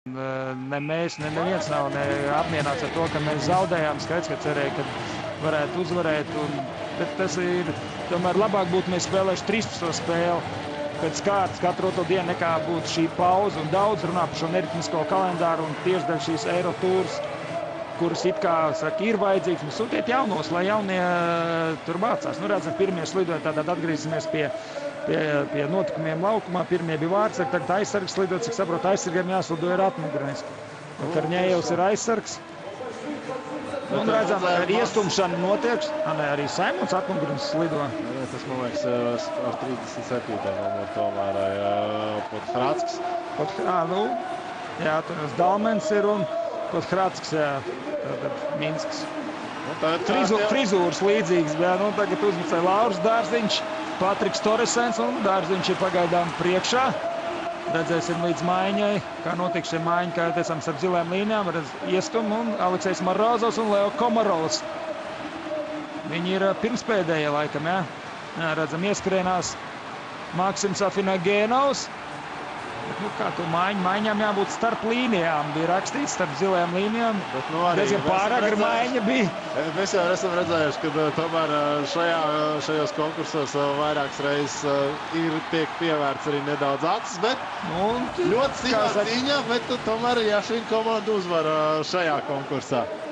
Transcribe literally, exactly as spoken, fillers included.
Ne mēs, ne neviens nav ne apmierināts ar to, ka mēs zaudējām. Skaidrs, ka cerēja, ka varētu uzvarēt. Un, bet tas ir, tomēr labāk būtu mēs spēlējuši trīspadsmito spēli pēc kārtas katru otro dienu, nekā būtu šī pauze. Un daudz runā par šo neritmisko kalendāru un tieši dēļ šīs Eiro tūras, kuras it kā, saka, ir vajadzīgs. Mums sūtiet jaunos, lai jaunie tur mācās. Nu, redzam, pirmie slidoja, tātad atgriezīsimies pie Pie, pie notikumiem laukumā. Pirmie bija vārdsargi, tagad aizsargs slidot, cik saprotu, aizsargiem jāslido ir atmugurnis. Karņējevs ir aizsargs. Un redzam, ar iestumšanu notiek. Anē, arī Saimons atmugurnis slido. Jā, tas, man liekas, ar trīsdesmit septīto numuru tomēr Podhradsks. Podhrā, nu, jā, tur Dalmens ir un Podhradsks, jā, tātad Minsks. Frizu, frizūras līdzīgas, jā, nu, tagad uzmicēja Lauris Dārziņš, Patriks Toresens un Dārziņš ir pagaidām priekšā. Redzēsim līdz maiņai, kā notiks šie maiņi, kā teicām, starp zilēm līnijām. Redz Iestum un Aleksejs Morozovs un Leo Komarovs. Viņi ir pirmspēdējie laikam, jā. Jā, redzam, ieskrienās Maksims Afinagēnovs. Bet, nu, kā tu maiņu, maiņām jābūt starp līnijām, bija rakstīts starp zilējām līnijām. Bet, nu, arī diezgan pārāk ar maiņa bija. Mēs jau esam redzējuši, ka tomēr šajā, šajos konkursos vairākas reizes ir tiek pievērts arī nedaudz acis, bet nu, ļoti cīņā cīņā, bet tomēr Jašina komanda uzvar šajā konkursā.